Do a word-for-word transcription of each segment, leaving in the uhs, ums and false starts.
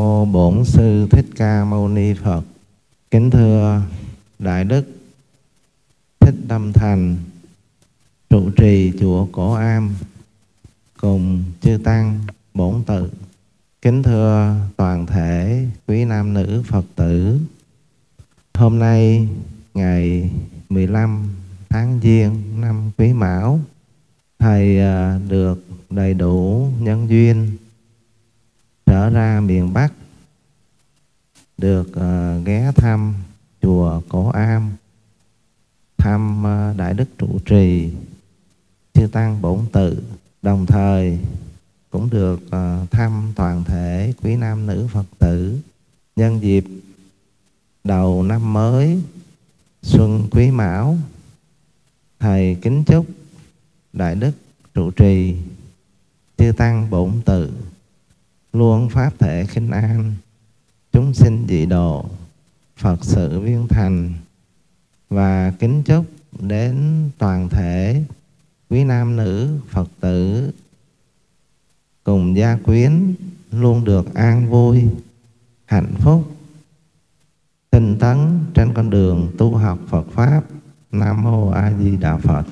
mô Bổn Sư Thích Ca Mâu Ni Phật. Kính thưa Đại Đức Thích Tâm Thành, trụ trì chùa Cổ Am, cùng chư tăng bổn tự. Kính thưa toàn thể quý nam nữ Phật tử. Hôm nay ngày mười lăm tháng Giêng năm Quý Mão, Thầy được đầy đủ nhân duyên trở ra miền Bắc, được uh, ghé thăm chùa Cổ Am, thăm uh, Đại Đức trụ trì, chư tăng bổn tự, đồng thời cũng được uh, thăm toàn thể quý nam nữ Phật tử. Nhân dịp đầu năm mới Xuân Quý Mão, Thầy kính chúc Đại Đức trụ trì, chư tăng bổn tự luôn pháp thể khinh an, chúng sinh dị độ, Phật sự viên thành, và kính chúc đến toàn thể quý nam nữ Phật tử cùng gia quyến luôn được an vui, hạnh phúc, tinh tấn trên con đường tu học Phật Pháp. Nam Mô A Di Đà Phật.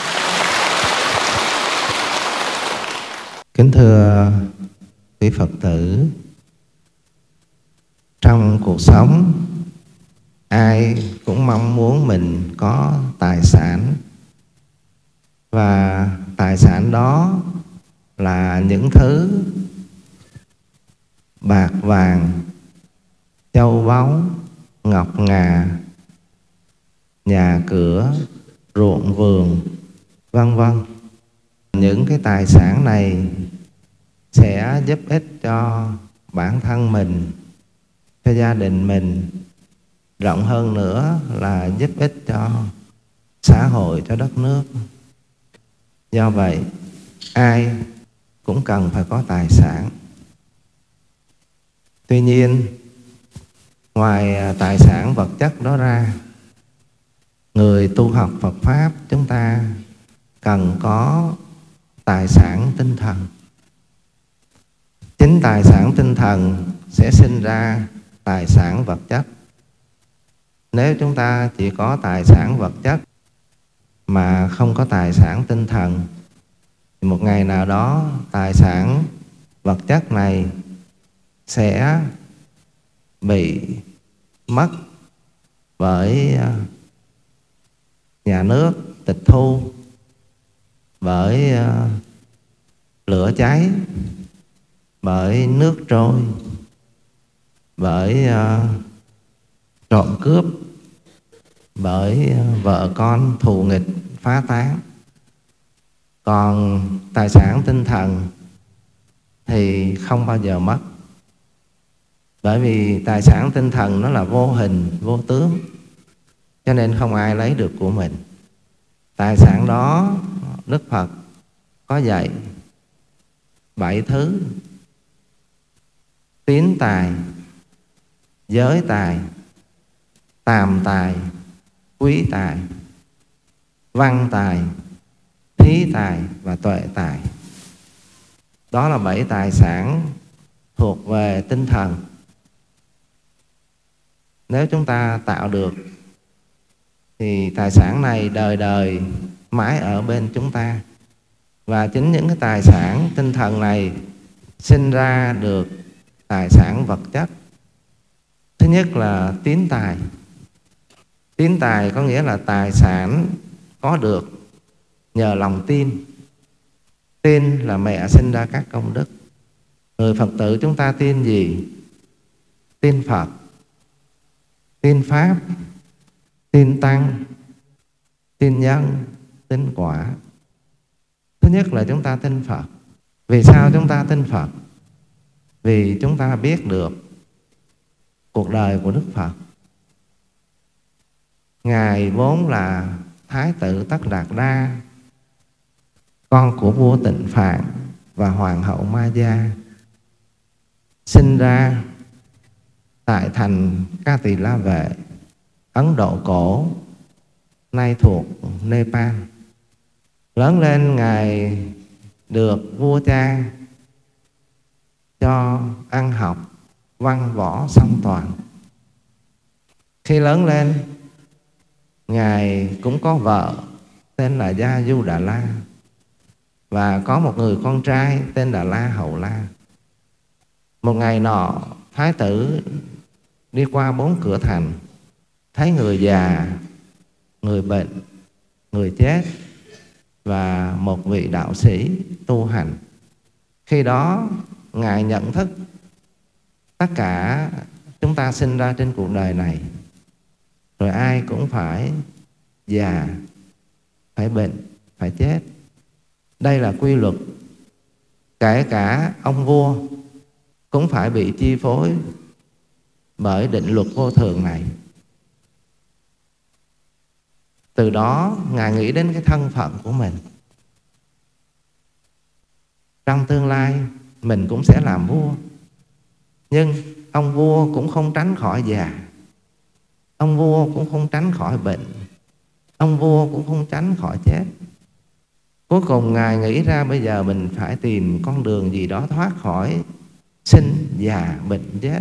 Kính thưa quý Phật tử, trong cuộc sống ai cũng mong muốn mình có tài sản, và tài sản đó là những thứ bạc vàng, châu báu, ngọc ngà, nhà cửa, ruộng vườn, vân vân. Những cái tài sản này sẽ giúp ích cho bản thân mình, cho gia đình mình, rộng hơn nữa là giúp ích cho xã hội, cho đất nước. Do vậy, ai cũng cần phải có tài sản. Tuy nhiên, ngoài tài sản vật chất đó ra, người tu học Phật Pháp chúng ta cần có tài sản tinh thần. Chính tài sản tinh thần sẽ sinh ra tài sản vật chất. Nếu chúng ta chỉ có tài sản vật chất mà không có tài sản tinh thần, thì một ngày nào đó tài sản vật chất này sẽ bị mất bởi nhà nước tịch thu, bởi lửa cháy, bởi nước trôi, bởi trộm cướp, bởi vợ con thù nghịch phá tán. Còn tài sản tinh thần thì không bao giờ mất, bởi vì tài sản tinh thần nó là vô hình, vô tướng, cho nên không ai lấy được của mình. Tài sản đó Đức Phật có dạy bảy thứ: tín tài, giới tài, tàm tài, quý tài, văn tài, thí tài và tuệ tài. Đó là bảy tài sản thuộc về tinh thần. Nếu chúng ta tạo được thì tài sản này đời đời mãi ở bên chúng ta. Và chính những cái tài sản tinh thần này sinh ra được tài sản vật chất. Thứ nhất là tín tài. Tín tài có nghĩa là tài sản có được nhờ lòng tin. Tin là mẹ sinh ra các công đức. Người Phật tử chúng ta tin gì? Tin Phật, tin Pháp, tin Tăng, tin Nhân, tin Quả. Thứ nhất là chúng ta tin Phật. Vì sao chúng ta tin Phật? Vì chúng ta biết được cuộc đời của Đức Phật. Ngài vốn là Thái tử Tất Đạt Đa, con của vua Tịnh Phạn và hoàng hậu Ma Gia, sinh ra tại thành Ca Tỳ La Vệ, Ấn Độ cổ, nay thuộc Nepal. Lớn lên Ngài được vua cha cho ăn học văn võ song toàn. Khi lớn lên, Ngài cũng có vợ tên là Gia Du Đà La, và có một người con trai tên là La Hầu La. Một ngày nọ, Thái tử đi qua bốn cửa thành, thấy người già, người bệnh, người chết và một vị đạo sĩ tu hành. Khi đó Ngài nhận thức tất cả chúng ta sinh ra trên cuộc đời này, rồi ai cũng phải già, phải bệnh, phải chết. Đây là quy luật. Kể cả ông vua cũng phải bị chi phối bởi định luật vô thường này. Từ đó Ngài nghĩ đến cái thân phận của mình. Trong tương lai mình cũng sẽ làm vua, nhưng ông vua cũng không tránh khỏi già, ông vua cũng không tránh khỏi bệnh, ông vua cũng không tránh khỏi chết. Cuối cùng Ngài nghĩ ra bây giờ mình phải tìm con đường gì đó thoát khỏi sinh, già, bệnh, chết.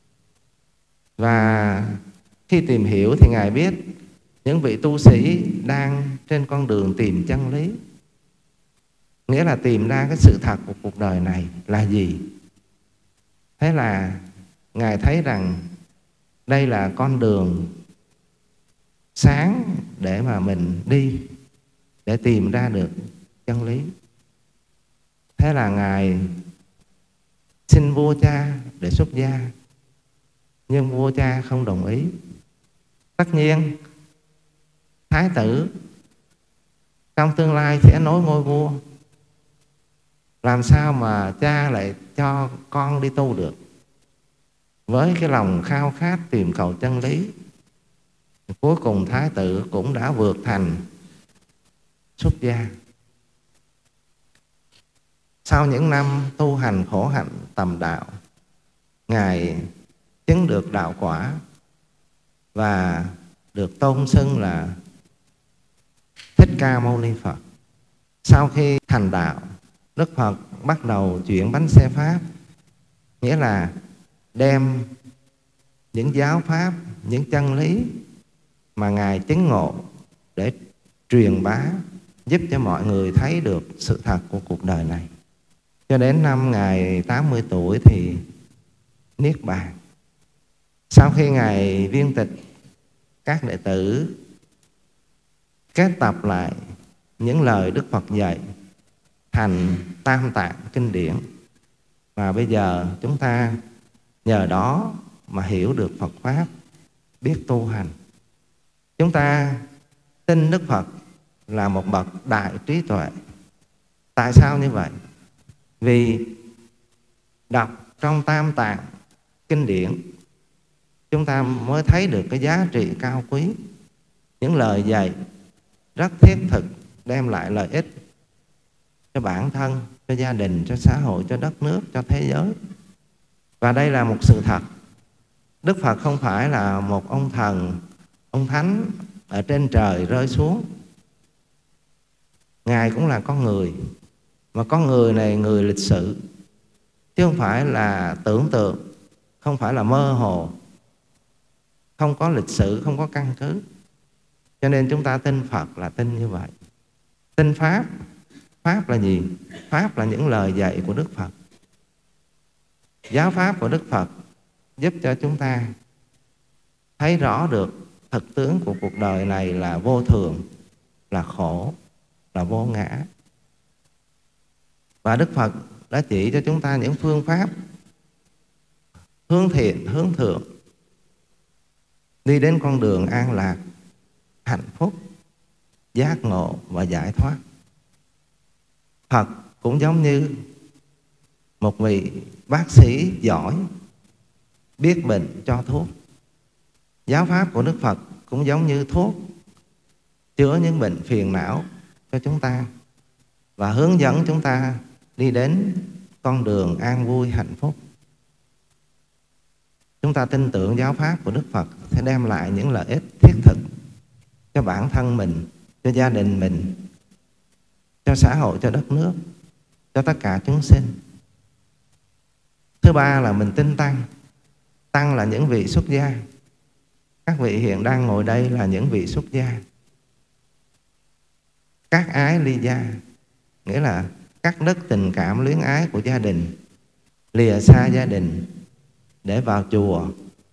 Và khi tìm hiểu thì Ngài biết những vị tu sĩ đang trên con đường tìm chân lý, nghĩa là tìm ra cái sự thật của cuộc đời này là gì. Thế là Ngài thấy rằng đây là con đường sáng để mà mình đi, để tìm ra được chân lý. Thế là Ngài xin vua cha để xuất gia, nhưng vua cha không đồng ý. Tất nhiên thái tử trong tương lai sẽ nối ngôi vua, làm sao mà cha lại cho con đi tu được. Với cái lòng khao khát tìm cầu chân lý, cuối cùng thái tử cũng đã vượt thành xuất gia. Sau những năm tu hành khổ hạnh tầm đạo, Ngài chứng được đạo quả và được tôn xưng là Thích Ca Mâu Ni Phật. Sau khi thành đạo, Đức Phật bắt đầu chuyển bánh xe Pháp, nghĩa là đem những giáo pháp, những chân lý mà Ngài chứng ngộ để truyền bá, giúp cho mọi người thấy được sự thật của cuộc đời này. Cho đến năm Ngài tám mươi tuổi thì niết bàn. Sau khi Ngài viên tịch, các đệ tử kết tập lại những lời Đức Phật dạy thành Tam Tạng kinh điển. Và bây giờ chúng ta nhờ đó mà hiểu được Phật Pháp, biết tu hành. Chúng ta tin Đức Phật là một bậc đại trí tuệ. Tại sao như vậy? Vì đọc trong Tam Tạng kinh điển, chúng ta mới thấy được cái giá trị cao quý, những lời dạy rất thiết thực, đem lại lợi ích cho bản thân, cho gia đình, cho xã hội, cho đất nước, cho thế giới. Và đây là một sự thật. Đức Phật không phải là một ông thần, ông thánh ở trên trời rơi xuống. Ngài cũng là con người, mà con người này người lịch sự, chứ không phải là tưởng tượng, không phải là mơ hồ, không có lịch sử, không có căn cứ. Cho nên chúng ta tin Phật là tin như vậy. Tin Pháp. Pháp là gì? Pháp là những lời dạy của Đức Phật. Giáo pháp của Đức Phật giúp cho chúng ta thấy rõ được thực tướng của cuộc đời này là vô thường, là khổ, là vô ngã. Và Đức Phật đã chỉ cho chúng ta những phương pháp hướng thiện, hướng thượng, đi đến con đường an lạc, hạnh phúc, giác ngộ và giải thoát. Phật cũng giống như một vị bác sĩ giỏi, biết bệnh cho thuốc. Giáo pháp của Đức Phật cũng giống như thuốc, chữa những bệnh phiền não cho chúng ta và hướng dẫn chúng ta đi đến con đường an vui hạnh phúc. Chúng ta tin tưởng giáo pháp của Đức Phật sẽ đem lại những lợi ích thiết thực cho bản thân mình, cho gia đình mình, cho xã hội, cho đất nước, cho tất cả chúng sinh. Thứ ba là mình tin Tăng. tăng là những vị xuất gia. Các vị hiện đang ngồi đây là những vị xuất gia. Các ái ly gia, nghĩa là cắt đứt tình cảm luyến ái của gia đình, lìa xa gia đình để vào chùa,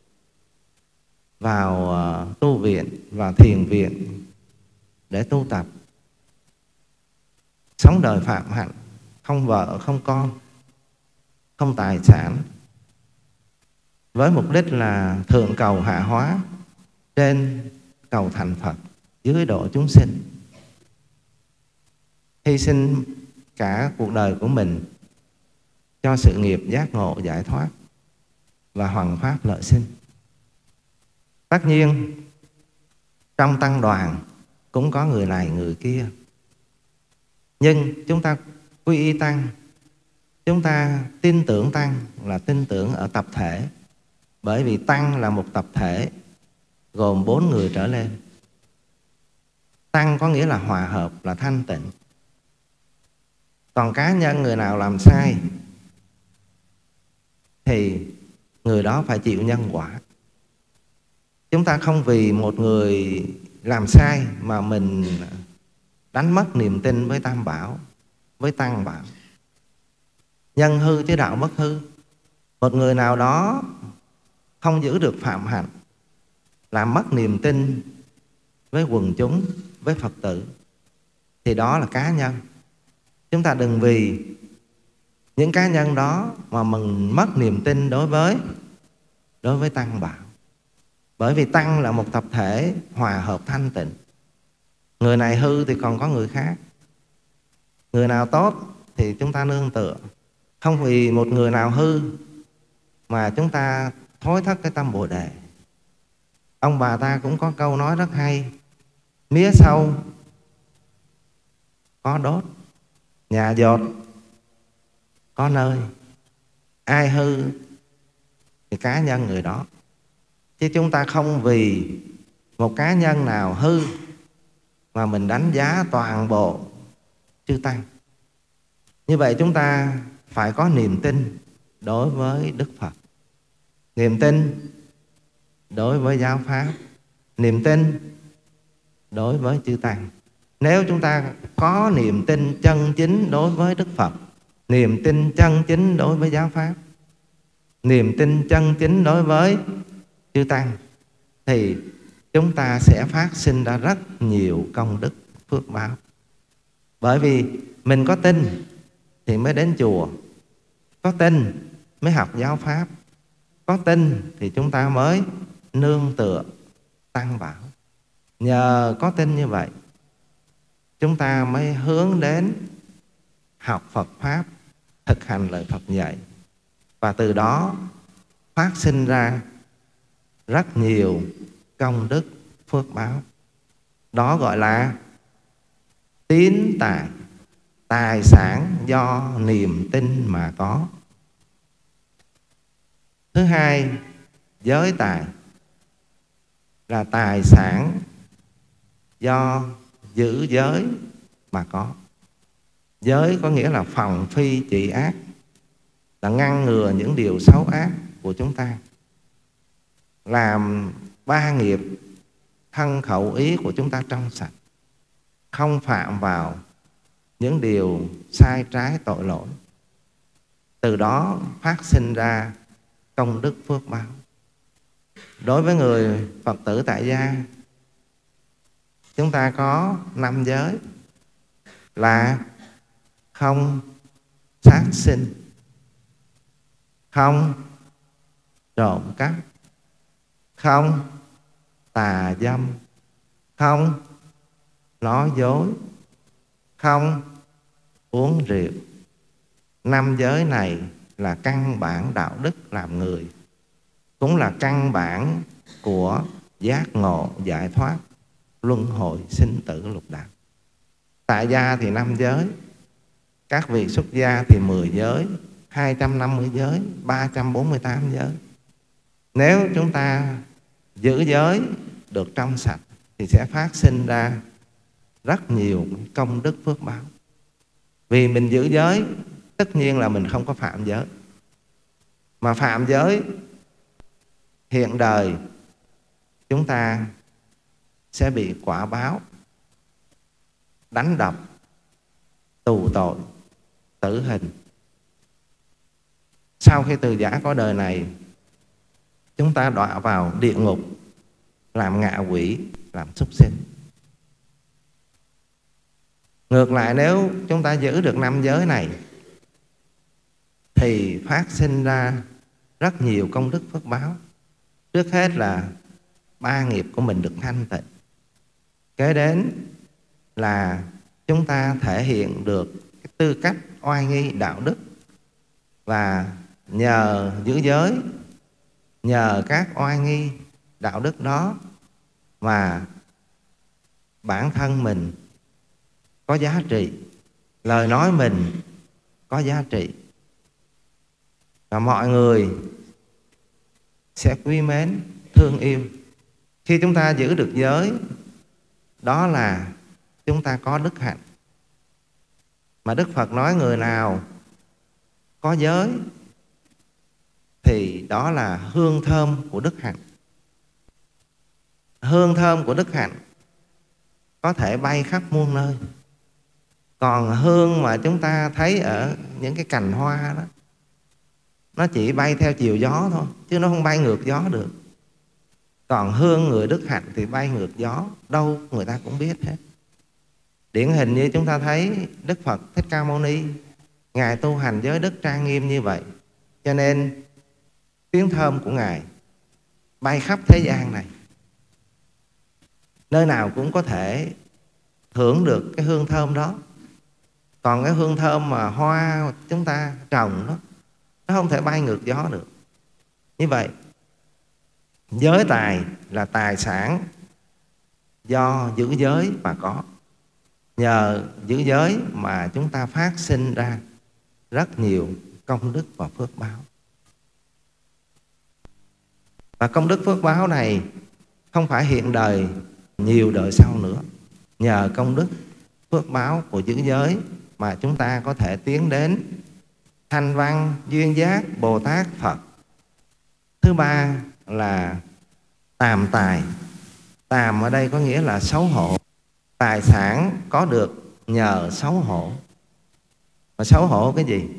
vào uh, tu viện, vào thiền viện để tu tập, sống đời phạm hạnh, không vợ, không con, không tài sản, với mục đích là thượng cầu hạ hóa, trên cầu thành Phật, dưới độ chúng sinh. Hy sinh cả cuộc đời của mình cho sự nghiệp giác ngộ giải thoát và hoằng pháp lợi sinh. Tất nhiên trong tăng đoàn cũng có người này người kia, nhưng chúng ta quy y tăng, chúng ta tin tưởng tăng là tin tưởng ở tập thể, bởi vì tăng là một tập thể gồm bốn người trở lên. Tăng có nghĩa là hòa hợp, là thanh tịnh. Còn cá nhân người nào làm sai thì người đó phải chịu nhân quả. Chúng ta không vì một người làm sai mà mình đánh mất niềm tin với Tam Bảo, với Tăng Bảo. Nhân hư chứ đạo bất hư. Một người nào đó không giữ được phạm hạnh, làm mất niềm tin với quần chúng, với Phật tử, thì đó là cá nhân. Chúng ta đừng vì những cá nhân đó mà mình mất niềm tin đối với đối với Tăng Bảo. Bởi vì Tăng là một tập thể hòa hợp thanh tịnh. Người này hư thì còn có người khác. Người nào tốt thì chúng ta nương tựa. Không vì một người nào hư mà chúng ta thối thất cái tâm Bồ Đề. Ông bà ta cũng có câu nói rất hay: mía sâu có đốt, nhà dột có nơi. Ai hư thì cá nhân người đó. Chứ chúng ta không vì một cá nhân nào hư mà mình đánh giá toàn bộ chư Tăng. Như vậy chúng ta phải có niềm tin đối với Đức Phật, niềm tin đối với giáo pháp, niềm tin đối với chư Tăng. Nếu chúng ta có niềm tin chân chính đối với Đức Phật, niềm tin chân chính đối với giáo pháp, niềm tin chân chính đối với chư Tăng, thì chúng ta sẽ phát sinh ra rất nhiều công đức phước báo. Bởi vì mình có tin thì mới đến chùa, có tin mới học giáo pháp, có tin thì chúng ta mới nương tựa Tăng Bảo. Nhờ có tin như vậy, chúng ta mới hướng đến học Phật Pháp, thực hành lời Phật dạy, và từ đó phát sinh ra rất nhiều công đức phước báo. Đó gọi là tín tài, tài sản do niềm tin mà có. Thứ hai, giới tài là tài sản do giữ giới mà có. Giới có nghĩa là phòng phi trị ác, là ngăn ngừa những điều xấu ác của chúng ta, làm ba nghiệp thân khẩu ý của chúng ta trong sạch, không phạm vào những điều sai trái tội lỗi. Từ đó phát sinh ra công đức phước báo. Đối với người Phật tử tại gia, chúng ta có năm giới là không sát sinh, không trộm cắp, không tà dâm, không nói dối, không uống rượu. Năm giới này là căn bản đạo đức làm người, cũng là căn bản của giác ngộ, giải thoát, luân hồi, sinh tử, lục đạo. Tại gia thì năm giới, các vị xuất gia thì mười giới, hai trăm năm mươi giới, ba trăm bốn mươi tám giới. Nếu chúng ta giữ giới được trong sạch thì sẽ phát sinh ra rất nhiều công đức phước báo. Vì mình giữ giới, tất nhiên là mình không có phạm giới. Mà phạm giới hiện đời chúng ta sẽ bị quả báo đánh đập, tù tội, tử hình. Sau khi từ giã có đời này, chúng ta đọa vào địa ngục, làm ngạ quỷ, làm súc sinh. Ngược lại, nếu chúng ta giữ được năm giới này thì phát sinh ra rất nhiều công đức phước báo. Trước hết là ba nghiệp của mình được thanh tịnh. Kế đến là chúng ta thể hiện được cái tư cách oai nghi đạo đức. Và nhờ giữ giới, nhờ các oai nghi đạo đức đó mà bản thân mình có giá trị, lời nói mình có giá trị, và mọi người sẽ quý mến, thương yêu. Khi chúng ta giữ được giới, đó là chúng ta có đức hạnh. Mà Đức Phật nói người nào có giới thì đó là hương thơm của đức hạnh. Hương thơm của đức hạnh có thể bay khắp muôn nơi. Còn hương mà chúng ta thấy ở những cái cành hoa đó, nó chỉ bay theo chiều gió thôi, chứ nó không bay ngược gió được. Còn hương người đức hạnh thì bay ngược gió, đâu người ta cũng biết hết. Điển hình như chúng ta thấy Đức Phật Thích Ca Mâu Ni, Ngài tu hành giới đức trang nghiêm như vậy, cho nên tiếng thơm của Ngài bay khắp thế gian này. Nơi nào cũng có thể hưởng được cái hương thơm đó. Còn cái hương thơm mà hoa chúng ta trồng đó, nó không thể bay ngược gió được. Như vậy, giới tài là tài sản do giữ giới mà có. Nhờ giữ giới mà chúng ta phát sinh ra rất nhiều công đức và phước báo. Và công đức phước báo này không phải hiện đời, nhiều đời sau nữa. Nhờ công đức phước báo của giữ giới mà chúng ta có thể tiến đến thanh văn, duyên giác, Bồ Tát, Phật. Thứ ba là tàm tài. Tàm ở đây có nghĩa là xấu hổ. Tài sản có được nhờ xấu hổ. Mà xấu hổ cái gì?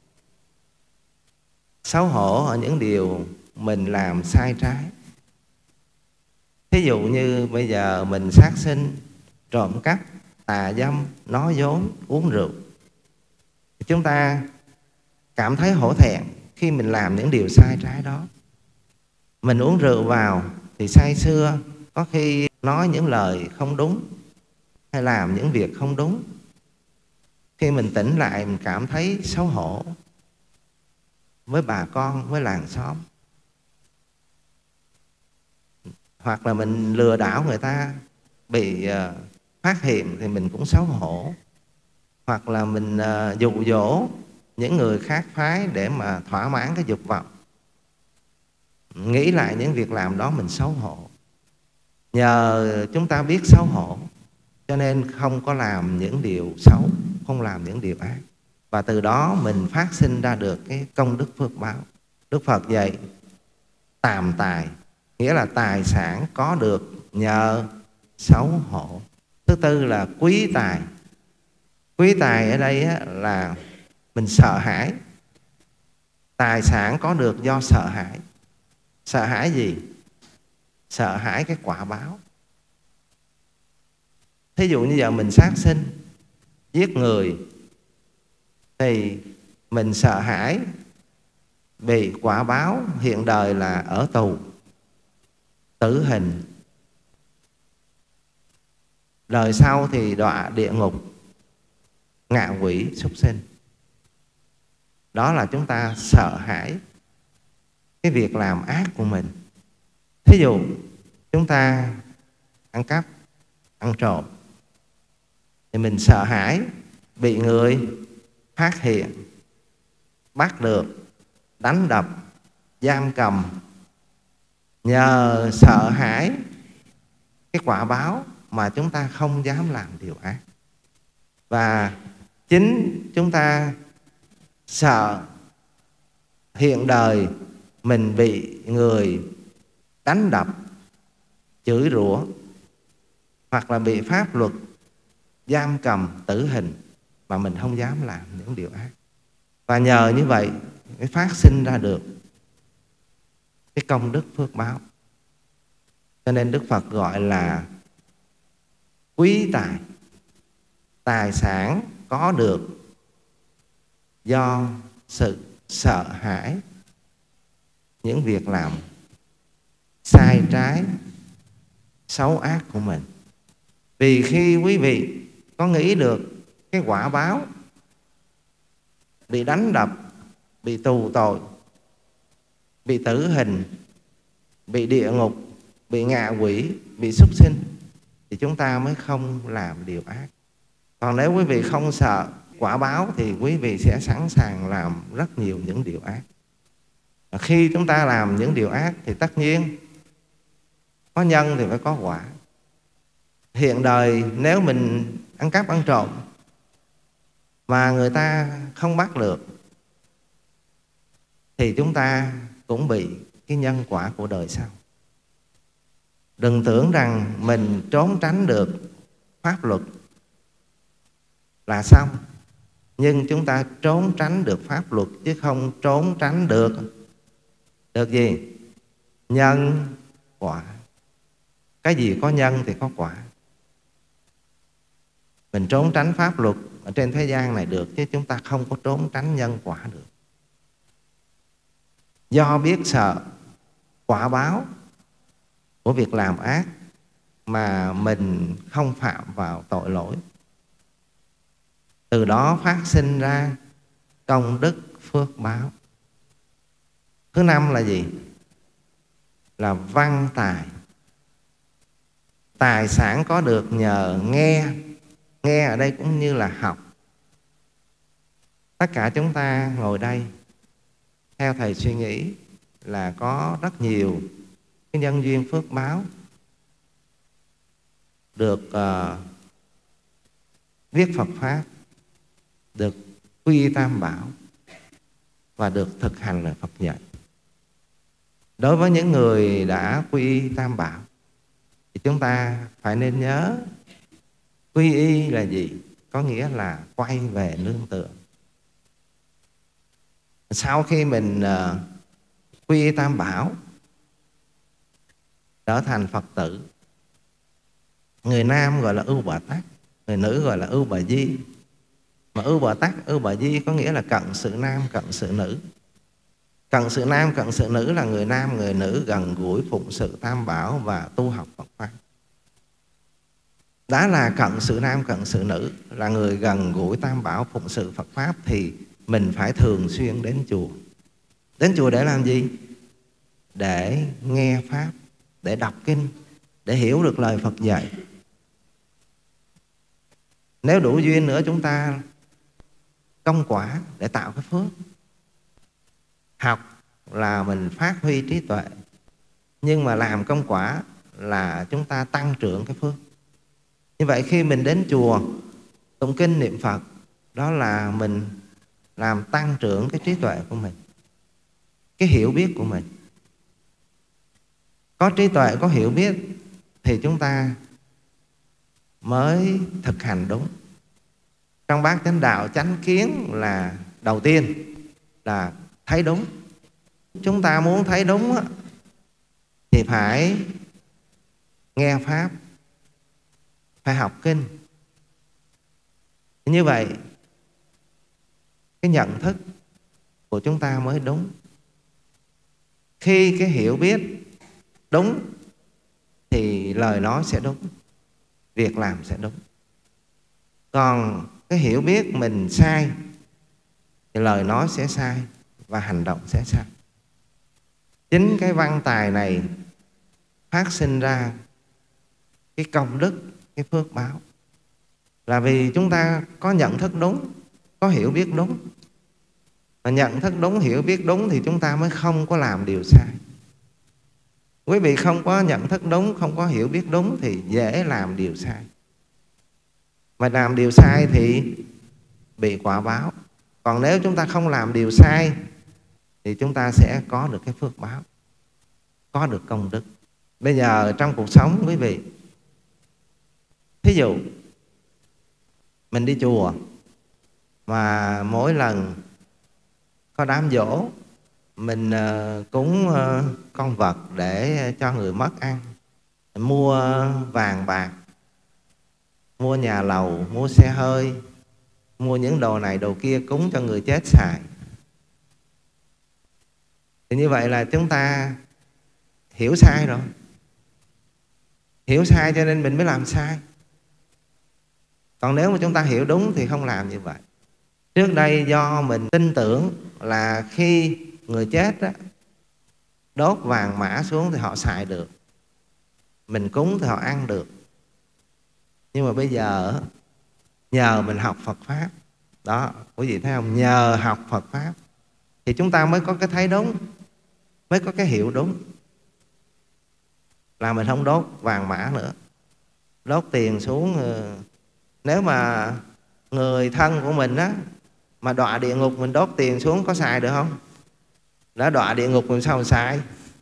Xấu hổ ở những điều mình làm sai trái. Thí dụ như bây giờ mình sát sinh, trộm cắp, tà dâm, nói dối, uống rượu. Chúng ta cảm thấy hổ thẹn khi mình làm những điều sai trái đó. Mình uống rượu vào thì say sưa, có khi nói những lời không đúng hay làm những việc không đúng. Khi mình tỉnh lại mình cảm thấy xấu hổ với bà con, với làng xóm. Hoặc là mình lừa đảo người ta, bị uh, phát hiện thì mình cũng xấu hổ. Hoặc là mình uh, dụ dỗ những người khác phái để mà thỏa mãn cái dục vọng. Nghĩ lại những việc làm đó mình xấu hổ. Nhờ chúng ta biết xấu hổ cho nên không có làm những điều xấu, không làm những điều ác. Và từ đó mình phát sinh ra được cái công đức phước báo. Đức Phật dạy tàm tài, nghĩa là tài sản có được nhờ xấu hổ. Thứ tư là quý tài. Quý tài ở đây là mình sợ hãi. Tài sản có được do sợ hãi. Sợ hãi gì? Sợ hãi cái quả báo. Thí dụ như giờ mình sát sinh, giết người, thì mình sợ hãi bị quả báo hiện đời là ở tù, tử hình. Đời sau thì đọa địa ngục, ngạ quỷ, súc sinh. Đó là chúng ta sợ hãi cái việc làm ác của mình. Thí dụ chúng ta ăn cắp, ăn trộm, thì mình sợ hãi bị người phát hiện, bắt được, đánh đập, giam cầm. Nhờ sợ hãi cái quả báo mà chúng ta không dám làm điều ác. Và chính chúng ta sợ hiện đời mình bị người đánh đập, chửi rủa, hoặc là bị pháp luật giam cầm tử hình mà mình không dám làm những điều ác. Và nhờ như vậy mới phát sinh ra được cái công đức phước báo. Cho nên Đức Phật gọi là quý tài, tài sản có được do sự sợ hãi những việc làm sai trái, xấu ác của mình. Vì khi quý vị có nghĩ được cái quả báo bị đánh đập, bị tù tội, bị tử hình, bị địa ngục, bị ngạ quỷ, bị súc sinh, thì chúng ta mới không làm điều ác. Còn nếu quý vị không sợ quả báo thì quý vị sẽ sẵn sàng làm rất nhiều những điều ác. Và khi chúng ta làm những điều ác thì tất nhiên có nhân thì phải có quả. Hiện đời nếu mình ăn cắp ăn trộm mà người ta không bắt được thì chúng ta cũng bị cái nhân quả của đời sau. Đừng tưởng rằng mình trốn tránh được pháp luật là xong. Nhưng chúng ta trốn tránh được pháp luật chứ không trốn tránh được được gì? Nhân quả. Cái gì có nhân thì có quả. Mình trốn tránh pháp luật ở trên thế gian này được, chứ chúng ta không có trốn tránh nhân quả được. Do biết sợ quả báo của việc làm ác mà mình không phạm vào tội lỗi. Từ đó phát sinh ra công đức phước báo. Thứ năm là gì? Là văn tài. Tài sản có được nhờ nghe. Nghe ở đây cũng như là học. Tất cả chúng ta ngồi đây, theo thầy suy nghĩ là có rất nhiều cái nhân duyên phước báo được uh, viết Phật Pháp, được quy y Tam Bảo và được thực hành lời Phật dạy. Đối với những người đã quy y Tam Bảo thì chúng ta phải nên nhớ quy y là gì? Có nghĩa là quay về nương tựa. Sau khi mình uh, quy y Tam Bảo, trở thành Phật tử, người nam gọi là Ưu Bà Tát, người nữ gọi là Ưu Bà Di. Mà Ưu Bà Tát, Ưu Bà Di có nghĩa là cận sự nam, cận sự nữ. Cận sự nam, cận sự nữ là người nam, người nữ gần gũi phụng sự Tam Bảo và tu học Phật Pháp. Đã là cận sự nam, cận sự nữ, là người gần gũi Tam Bảo, phụng sự Phật Pháp, thì mình phải thường xuyên đến chùa. Đến chùa để làm gì? Để nghe Pháp, để đọc kinh, để hiểu được lời Phật dạy. Nếu đủ duyên nữa chúng ta công quả để tạo cái phước. Học là mình phát huy trí tuệ, nhưng mà làm công quả là chúng ta tăng trưởng cái phước. Như vậy khi mình đến chùa tụng kinh niệm Phật, đó là mình làm tăng trưởng cái trí tuệ của mình, cái hiểu biết của mình. Có trí tuệ, có hiểu biết thì chúng ta mới thực hành đúng. Trong bát chánh đạo, chánh kiến là đầu tiên là thấy đúng. Chúng ta muốn thấy đúng thì phải nghe Pháp, phải học kinh. Như vậy cái nhận thức của chúng ta mới đúng. Khi cái hiểu biết đúng thì lời nói sẽ đúng, việc làm sẽ đúng. Còn cái hiểu biết mình sai thì lời nói sẽ sai và hành động sẽ sai. Chính cái văn tài này phát sinh ra cái công đức, cái phước báo, là vì chúng ta có nhận thức đúng, có hiểu biết đúng. Mà nhận thức đúng, hiểu biết đúng thì chúng ta mới không có làm điều sai. Quý vị không có nhận thức đúng, không có hiểu biết đúng thì dễ làm điều sai. Mà làm điều sai thì bị quả báo. Còn nếu chúng ta không làm điều sai thì chúng ta sẽ có được cái phước báo. có được công đức. Bây giờ trong cuộc sống quý vị, thí dụ mình đi chùa mà mỗi lần có đám giỗ mình uh, cúng uh, con vật để cho người mất ăn, mua vàng bạc, mua nhà lầu, mua xe hơi, mua những đồ này đồ kia cúng cho người chết xài. Thì như vậy là chúng ta hiểu sai rồi. Hiểu sai cho nên mình mới làm sai. Còn nếu mà chúng ta hiểu đúng thì không làm như vậy. Trước đây do mình tin tưởng là khi người chết đó, đốt vàng mã xuống thì họ xài được, mình cúng thì họ ăn được. Nhưng mà bây giờ nhờ mình học Phật Pháp, đó, quý vị thấy không? Nhờ học Phật Pháp thì chúng ta mới có cái thấy đúng, mới có cái hiểu đúng. Là mình không đốt vàng mã nữa, đốt tiền xuống. Nếu mà người thân của mình á mà đọa địa ngục, mình đốt tiền xuống có xài được không? Đã đọa địa ngục làm sao mà xài?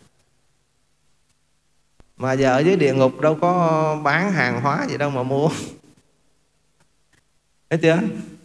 Mà giờ ở dưới địa ngục đâu có bán hàng hóa gì đâu mà mua. Thấy chưa?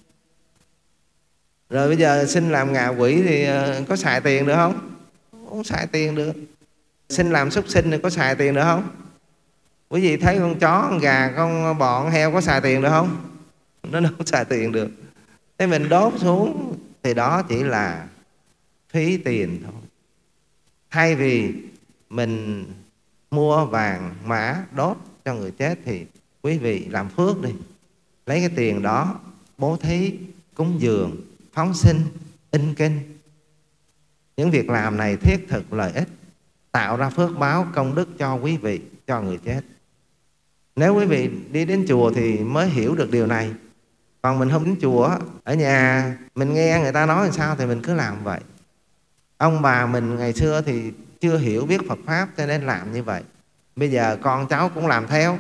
Rồi bây giờ xin làm ngạ quỷ thì có xài tiền được không? Không xài tiền được. Xin làm súc sinh thì có xài tiền được không? Quý vị thấy con chó, con gà, con bò, con heo có xài tiền được không? Nó đâu có xài tiền được. Thế mình đốt xuống thì đó chỉ là phí tiền thôi. Thay vì mình mua vàng mã đốt cho người chết thì quý vị làm phước đi. Lấy cái tiền đó bố thí, cúng dường, phóng sinh, in kinh. Những việc làm này thiết thực lợi ích, tạo ra phước báo công đức cho quý vị, cho người chết. Nếu quý vị đi đến chùa thì mới hiểu được điều này. Còn mình không đến chùa, ở nhà mình nghe người ta nói làm sao thì mình cứ làm vậy. Ông bà mình ngày xưa thì chưa hiểu biết Phật Pháp cho nên làm như vậy. Bây giờ con cháu cũng làm theo.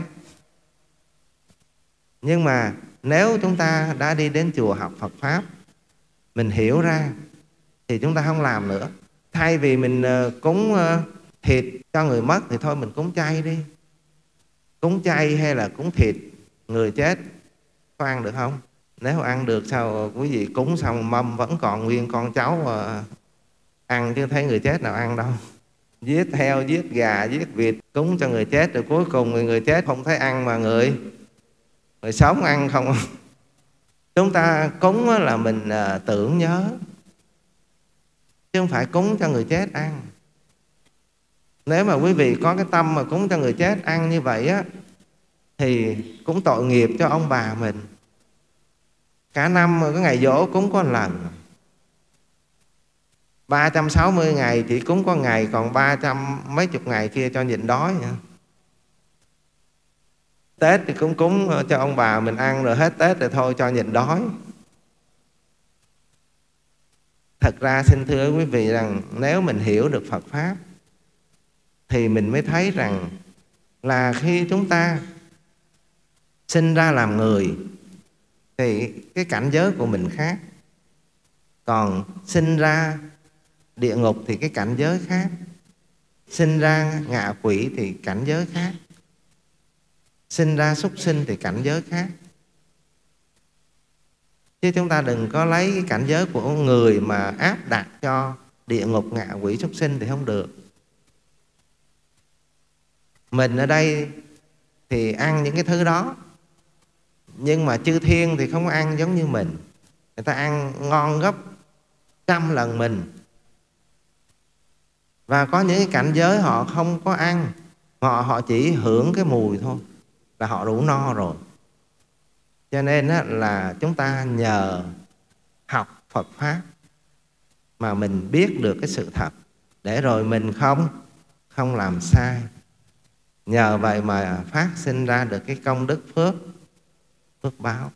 Nhưng mà nếu chúng ta đã đi đến chùa học Phật Pháp, mình hiểu ra thì chúng ta không làm nữa. Thay vì mình cúng thịt cho người mất thì thôi mình cúng chay đi. Cúng chay hay là cúng thịt người chết có ăn được không? Nếu ăn được sao quý vị cúng xong mâm vẫn còn nguyên con cháu mà ăn, chứ thấy người chết nào ăn đâu. Giết heo, giết gà, giết vịt cúng cho người chết, rồi cuối cùng người, người chết không thấy ăn mà người người sống ăn không. Chúng ta cúng là mình tưởng nhớ, chứ không phải cúng cho người chết ăn. Nếu mà quý vị có cái tâm mà cúng cho người chết ăn như vậy á, thì cũng tội nghiệp cho ông bà mình. Cả năm cái ngày giỗ cúng có một lần, ba trăm sáu mươi ngày chỉ cúng có ngày, còn ba trăm mấy chục ngày kia cho nhịn đói nữa. Tết thì cũng cúng cho ông bà mình ăn, rồi hết Tết rồi thôi cho nhịn đói. Thật ra xin thưa quý vị rằng nếu mình hiểu được Phật Pháp thì mình mới thấy rằng là khi chúng ta sinh ra làm người thì cái cảnh giới của mình khác. Còn sinh ra địa ngục thì cái cảnh giới khác. Sinh ra ngạ quỷ thì cảnh giới khác. Sinh ra súc sinh thì cảnh giới khác. Chứ chúng ta đừng có lấy cái cảnh giới của người mà áp đặt cho địa ngục, ngạ quỷ, súc sinh thì không được. Mình ở đây thì ăn những cái thứ đó, nhưng mà chư thiên thì không ăn giống như mình. Người ta ăn ngon gấp trăm lần mình. Và có những cái cảnh giới họ không có ăn, họ, họ chỉ hưởng cái mùi thôi là họ đủ no rồi. Cho nên là chúng ta nhờ học Phật Pháp mà mình biết được cái sự thật, để rồi mình không không làm sai. Nhờ vậy mà phát sinh ra được cái công đức phước, phước báo.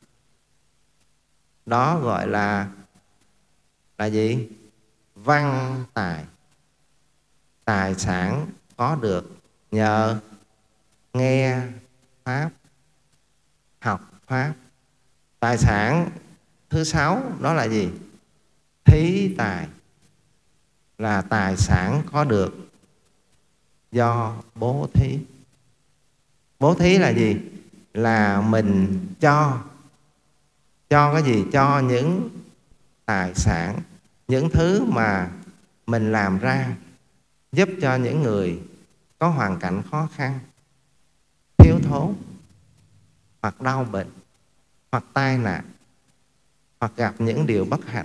Đó gọi là là gì? Văn tài. Tài sản có được nhờ nghe Pháp, học Pháp. Tài sản thứ sáu đó là gì? Thí tài, là tài sản có được do bố thí. Bố thí là gì? Là mình cho. Cho cái gì? Cho những tài sản, những thứ mà mình làm ra, giúp cho những người có hoàn cảnh khó khăn, thiếu thốn, hoặc đau bệnh, hoặc tai nạn, hoặc gặp những điều bất hạnh.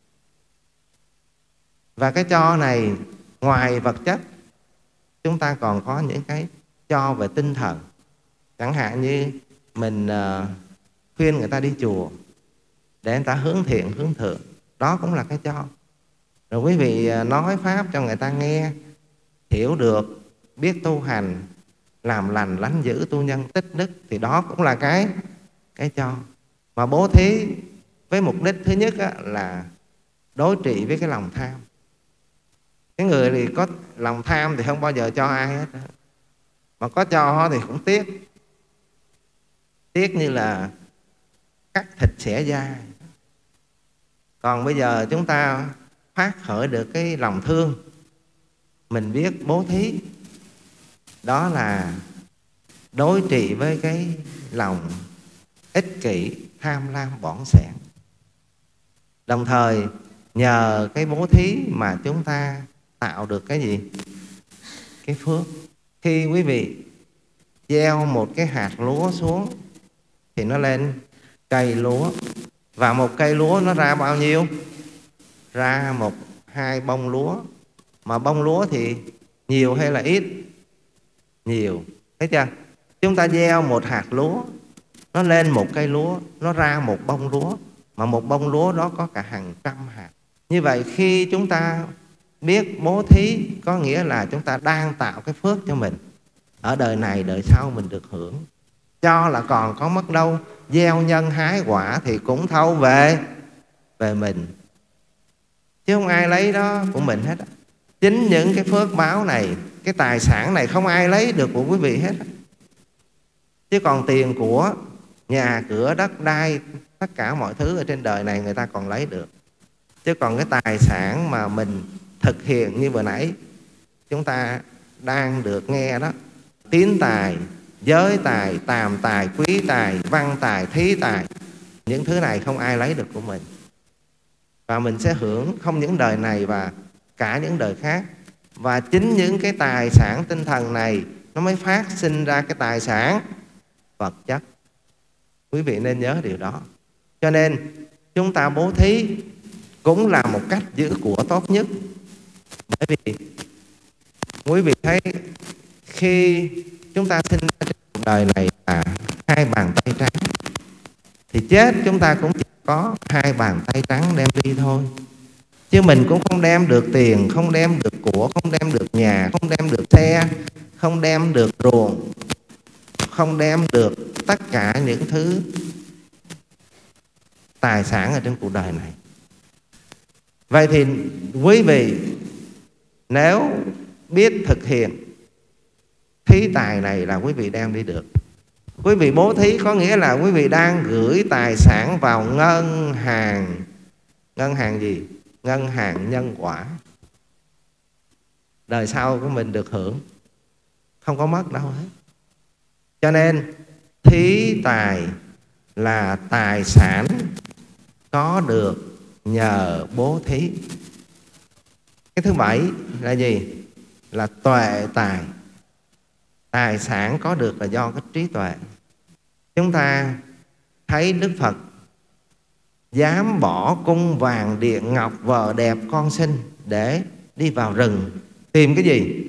Và cái cho này, ngoài vật chất, chúng ta còn có những cái cho về tinh thần. Chẳng hạn như mình uh, khuyên người ta đi chùa để người ta hướng thiện, hướng thượng, đó cũng là cái cho. Rồi quý vị nói pháp cho người ta nghe, hiểu được, biết tu hành, làm lành, lánh dữ, tu nhân, tích đức, thì đó cũng là cái cái cho. Mà bố thí với mục đích thứ nhất á, là đối trị với cái lòng tham. Cái người thì có lòng tham thì không bao giờ cho ai hết, mà có cho thì cũng tiếc. Tiếc như là cắt thịt xẻ da. Còn bây giờ chúng ta phát khởi được cái lòng thương, mình biết bố thí, đó là đối trị với cái lòng ích kỷ, tham lam, bỏng sẻn. Đồng thời nhờ cái bố thí mà chúng ta tạo được cái gì? Cái phước. Khi quý vị gieo một cái hạt lúa xuống thì nó lên cây lúa. Và một cây lúa nó ra bao nhiêu? Ra một hai bông lúa. Mà bông lúa thì nhiều hay là ít? Nhiều. Thấy chưa? Chúng ta gieo một hạt lúa, nó lên một cây lúa, nó ra một bông lúa. Mà một bông lúa đó có cả hàng trăm hạt. Như vậy khi chúng ta biết bố thí, có nghĩa là chúng ta đang tạo cái phước cho mình. Ở đời này, đời sau mình được hưởng. Cho là còn có mất đâu. Gieo nhân hái quả thì cũng thâu về về mình, chứ không ai lấy đó của mình hết. Chính những cái phước báo này, cái tài sản này không ai lấy được của quý vị hết. Chứ còn tiền của, nhà cửa, đất đai, tất cả mọi thứ ở trên đời này người ta còn lấy được. Chứ còn cái tài sản mà mình thực hiện như vừa nãy chúng ta đang được nghe đó, tín tài, giới tài, tàm tài, quý tài, văn tài, thí tài, những thứ này không ai lấy được của mình. Và mình sẽ hưởng không những đời này và cả những đời khác. Và chính những cái tài sản tinh thần này nó mới phát sinh ra cái tài sản vật chất. Quý vị nên nhớ điều đó. Cho nên chúng ta bố thí cũng là một cách giữ của tốt nhất. Bởi vì quý vị thấy khi chúng ta sinh ra trên cuộc đời này là hai bàn tay trắng, thì chết chúng ta cũng chỉ có hai bàn tay trắng đem đi thôi. Chứ mình cũng không đem được tiền, không đem được của, không đem được nhà, không đem được xe, không đem được ruộng, không đem được tất cả những thứ tài sản ở trên cuộc đời này. Vậy thì quý vị nếu biết thực hiện thí tài này là quý vị đem đi được. Quý vị bố thí có nghĩa là quý vị đang gửi tài sản vào ngân hàng. Ngân hàng gì? Ngân hàng nhân quả. Đời sau của mình được hưởng, không có mất đâu hết. Cho nên thí tài là tài sản có được nhờ bố thí. Cái thứ bảy là gì? Là tuệ tài. Tài sản có được là do cái trí tuệ. Chúng ta thấy Đức Phật dám bỏ cung vàng điện ngọc, vợ đẹp con xinh để đi vào rừng tìm cái gì?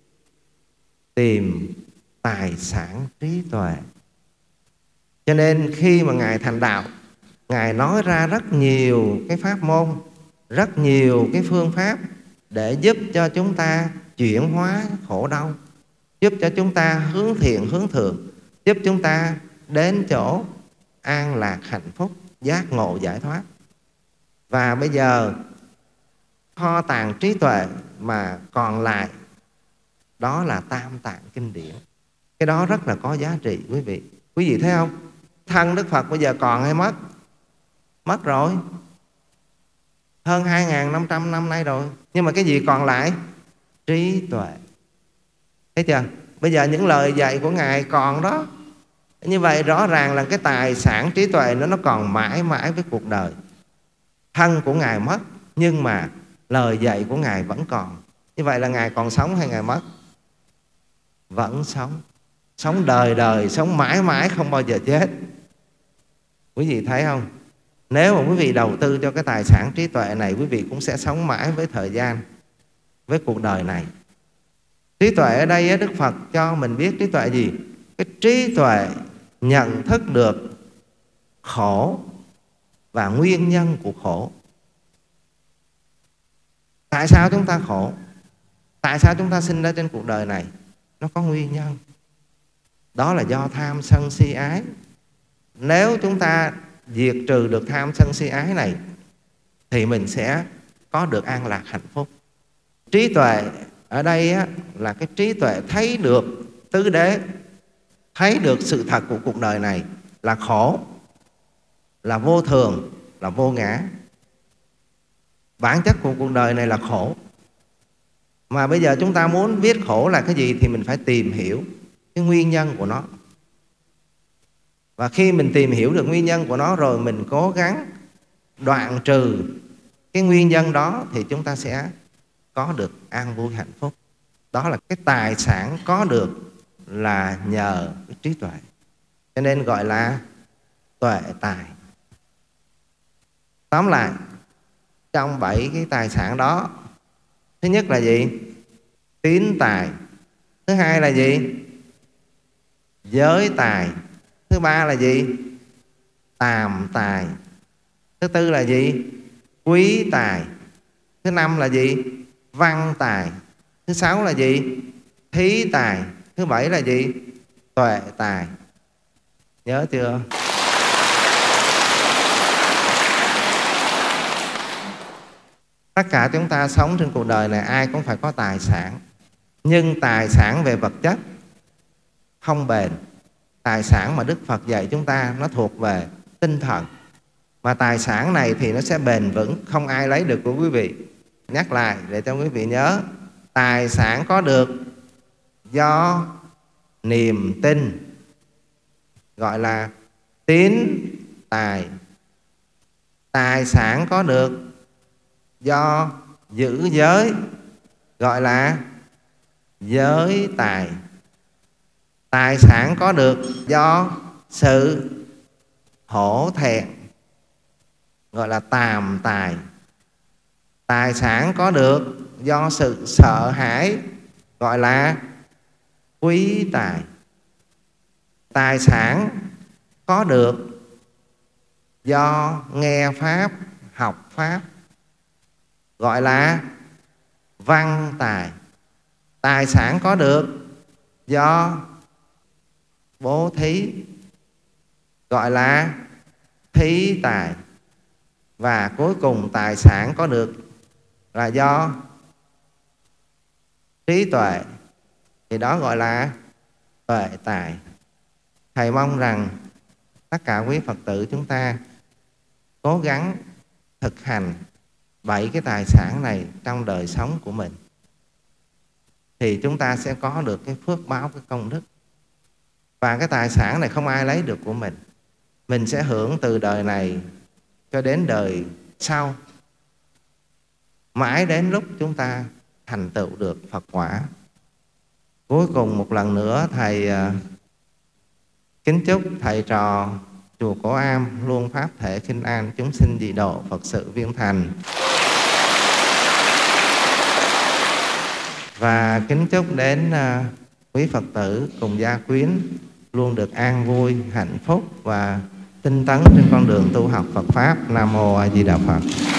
Tìm tài sản trí tuệ. Cho nên khi mà Ngài thành đạo, Ngài nói ra rất nhiều cái pháp môn, rất nhiều cái phương pháp để giúp cho chúng ta chuyển hóa khổ đau, giúp cho chúng ta hướng thiện hướng thượng, giúp chúng ta đến chỗ an lạc hạnh phúc, giác ngộ giải thoát. Và bây giờ kho tàng trí tuệ mà còn lại đó là Tam Tạng Kinh Điển. Cái đó rất là có giá trị quý vị. Quý vị thấy không? Thân Đức Phật bây giờ còn hay mất? Mất rồi. Hơn hai nghìn năm trăm năm nay rồi. Nhưng mà cái gì còn lại? Trí tuệ. Thấy chưa? Bây giờ những lời dạy của Ngài còn đó. Như vậy rõ ràng là cái tài sản trí tuệ nó nó còn mãi mãi với cuộc đời. Thân của Ngài mất, nhưng mà lời dạy của Ngài vẫn còn. Như vậy là Ngài còn sống hay Ngài mất? Vẫn sống. Sống đời đời, sống mãi mãi, không bao giờ chết. Quý vị thấy không? Nếu mà quý vị đầu tư cho cái tài sản trí tuệ này, quý vị cũng sẽ sống mãi với thời gian, với cuộc đời này. Trí tuệ ở đây Đức Phật cho mình biết trí tuệ gì? Cái trí tuệ nhận thức được khổ và nguyên nhân của khổ. Tại sao chúng ta khổ? Tại sao chúng ta sinh ra trên cuộc đời này? Nó có nguyên nhân. Đó là do tham sân si ái. Nếu chúng ta diệt trừ được tham sân si ái này thì mình sẽ có được an lạc hạnh phúc. Trí tuệ ở đây á, là cái trí tuệ thấy được tứ đế, thấy được sự thật của cuộc đời này là khổ, là vô thường, là vô ngã. Bản chất của cuộc đời này là khổ. Mà bây giờ chúng ta muốn biết khổ là cái gì thì mình phải tìm hiểu cái nguyên nhân của nó. Và khi mình tìm hiểu được nguyên nhân của nó rồi, mình cố gắng đoạn trừ cái nguyên nhân đó thì chúng ta sẽ có được an vui hạnh phúc. Đó là cái tài sản có được là nhờ cái trí tuệ. Cho nên gọi là tuệ tài. Tóm lại, trong bảy cái tài sản đó, thứ nhất là gì? Tín tài. Thứ hai là gì? Giới tài. Thứ ba là gì? Tàm tài. Thứ tư là gì? Quý tài. Thứ năm là gì? Văn tài. Thứ sáu là gì? Thí tài. Thứ bảy là gì? Tuệ tài. Nhớ chưa? Tất cả chúng ta sống trên cuộc đời này ai cũng phải có tài sản. Nhưng tài sản về vật chất không bền. Tài sản mà Đức Phật dạy chúng ta nó thuộc về tinh thần. Mà tài sản này thì nó sẽ bền vững, không ai lấy được của quý vị. Nhắc lại để cho quý vị nhớ. Tài sản có được do niềm tin, gọi là tín tài. Tài sản có được do giữ giới, gọi là giới tài. Tài sản có được do sự hổ thẹn, gọi là tàm tài. Tài sản có được do sự sợ hãi, gọi là quý tài. Tài sản có được do nghe Pháp, học Pháp, gọi là văn tài. Tài sản có được do bố thí, gọi là thí tài. Và cuối cùng tài sản có được là do trí tuệ, thì đó gọi là tuệ tài. Thầy mong rằng tất cả quý Phật tử chúng ta cố gắng thực hành bảy cái tài sản này trong đời sống của mình, thì chúng ta sẽ có được cái phước báo, cái công đức. Và cái tài sản này không ai lấy được của mình. Mình sẽ hưởng từ đời này cho đến đời sau, mãi đến lúc chúng ta thành tựu được Phật quả. Cuối cùng một lần nữa thầy uh, kính chúc thầy trò chùa Cổ Am luôn pháp thể khinh an, chúng sinh dị độ, Phật sự viên thành. Và kính chúc đến uh, quý Phật tử cùng gia quyến luôn được an vui, hạnh phúc và tinh tấn trên con đường tu học Phật Pháp. Nam Mô A Di Đà Phật.